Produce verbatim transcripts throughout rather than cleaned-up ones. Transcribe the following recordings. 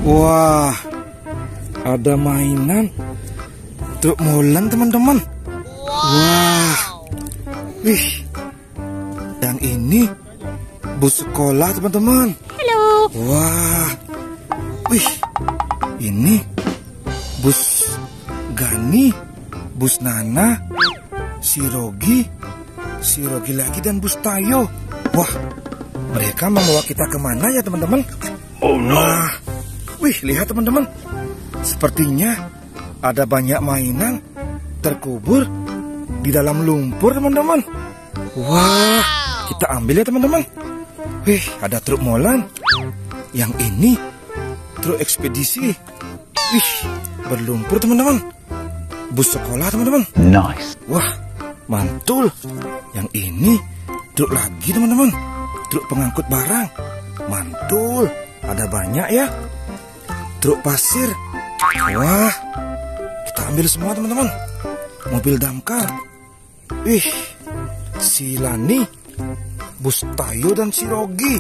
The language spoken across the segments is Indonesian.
Wah, ada mainan truk molen teman-teman. Wah, wih, yang ini bus sekolah teman-teman. Halo. Wah, wih, ini bus Gani, bus Nana, si Rogi, si Rogi lagi dan bus Tayo. Wah, mereka membawa kita kemana ya teman-teman? Oh no. Wah, wih, lihat teman-teman, sepertinya ada banyak mainan terkubur di dalam lumpur teman-teman. Wah, kita ambil ya teman-teman. Wih, ada truk molen. Yang ini truk ekspedisi. Wih, berlumpur teman-teman. Bus sekolah teman-teman. Nice. Wah, mantul. Yang ini truk lagi teman-teman. Truk pengangkut barang. Mantul. Ada banyak ya. Truk pasir. Wah, kita ambil semua teman-teman. Mobil damkar. Wih, si Lani, bus Tayo dan si Rogi.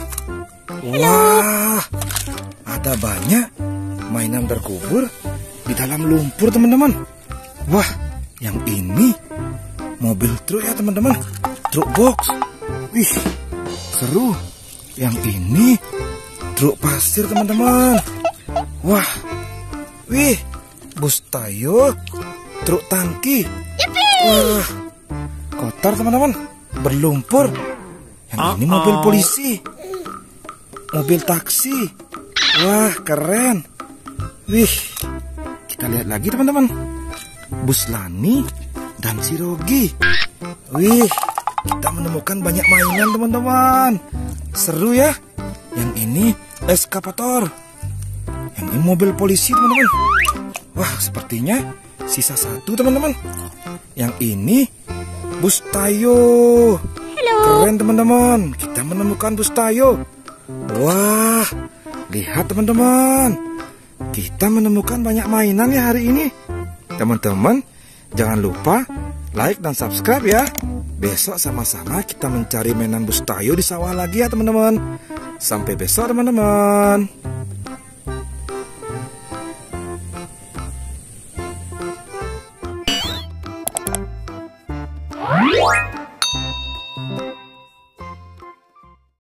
Wah, ada banyak mainan terkubur di dalam lumpur teman-teman. Wah, yang ini mobil truk ya teman-teman. Truk box. Wih, seru. Yang ini truk pasir teman-teman. Wah, wih, bus Tayo, truk tangki. Wah, kotor teman-teman, berlumpur. Yang ini mobil polisi, mobil taksi. Wah, keren. Wih, kita lihat lagi teman-teman. Bus Lani dan si Rogi. Wih, kita menemukan banyak mainan teman-teman. Seru ya. Yang ini eskavator. Yang ini mobil polisi teman-teman. Wah, sepertinya sisa satu teman-teman. Yang ini bus Tayo. Halo. Keren teman-teman. Kita menemukan bus Tayo. Wah, lihat teman-teman. Kita menemukan banyak mainan ya hari ini. Teman-teman, jangan lupa like dan subscribe ya. Besok sama-sama kita mencari mainan bus Tayo di sawah lagi ya teman-teman. Sampai besok teman-teman.